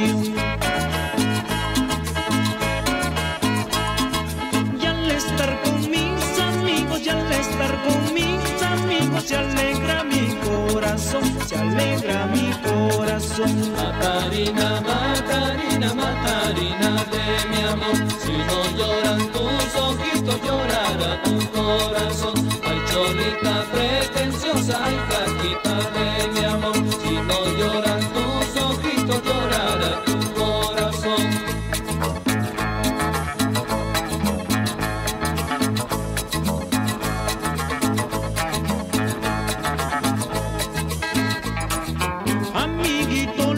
ilusión. Y al estar con mis amigos, y al estar con mis amigos, se alegra mi corazón, se alegra mi corazón. Macarena, Macarena, Macarena de mi amor, si no lloran tus ojitos, llorará tu corazón. Ay, cholita pretenciosa, ay, flaquita de mi amor, si no lloran tus ojitos, llorará tu corazón. Amiguito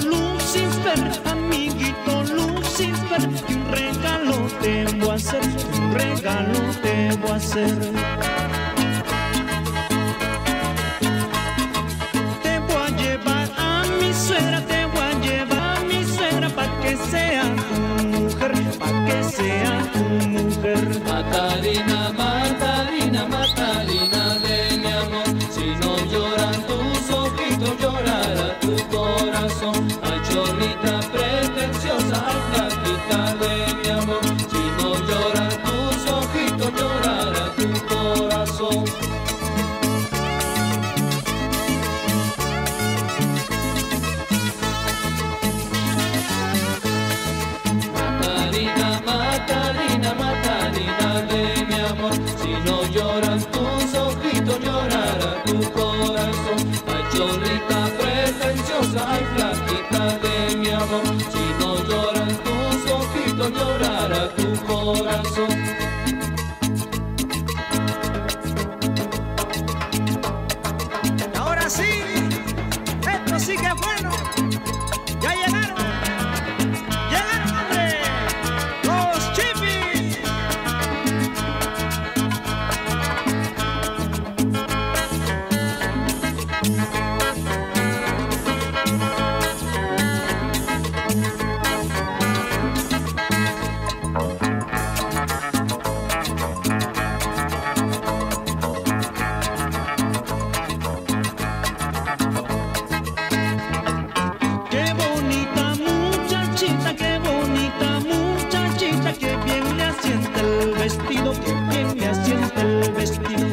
Lucifer, que un regalo te voy a hacer, un regalo te voy a hacer. Te voy a llevar a mi suegra, te voy a llevar a mi suegra, pa' que sea tu mujer, pa' que sea tu mujer. Macarena, Macarena, Macarena de mi amor, si no lloran tus ojitos, llorará tu corazón. Ay, cholita pretenciosa, ay, flaquita de mi amor, si no lloran tus ojitos, llorará tu corazón. Macarena, Macarena, Macarena de mi amor, si no lloran tus ojitos, llorará tu corazón. Ay, cholita pretenciosa, ay, flaquita de mi amor, si no lloran tus ojitos, llorará tu corazón. Ahora sí, esto sí que es bueno. Ya llegaron, hombre, los Chipis. Qué bonita muchachita, que bien le asienta el vestido, que bien le asienta el vestido.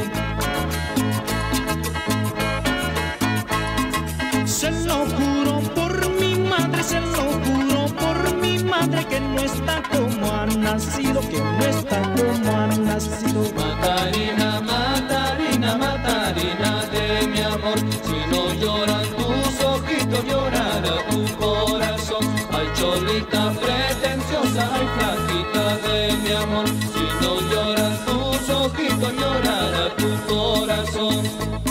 Se lo juro por mi madre, se lo juro por mi madre, que no está como ha nacido, que no está como ha nacido. Macarena, Macarena, Macarena de mi amor, si no lloran tus ojitos, llorará tu corazón. Ay, cholita pretenciosa, ay, flaquita de mi amor, si no lloran tus ojitos, llorará tu corazón.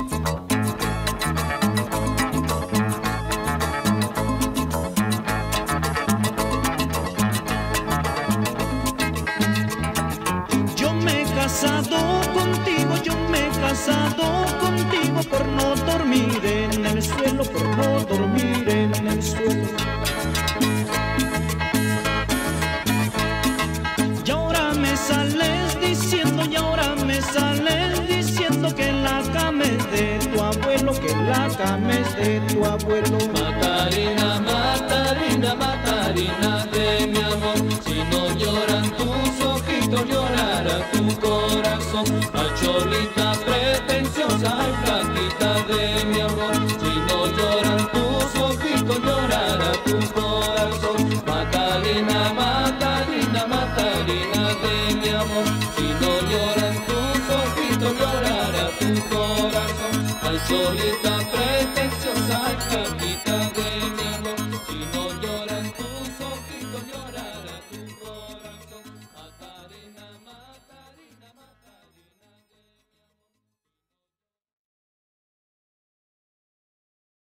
Yo me he casado contigo, yo me he casado contigo, por no dormir en el suelo, por no dormir en el suelo. Y ahora me sales diciendo, y ahora me sales diciendo que la cama es de tu abuelo, que la cama es de tu abuelo.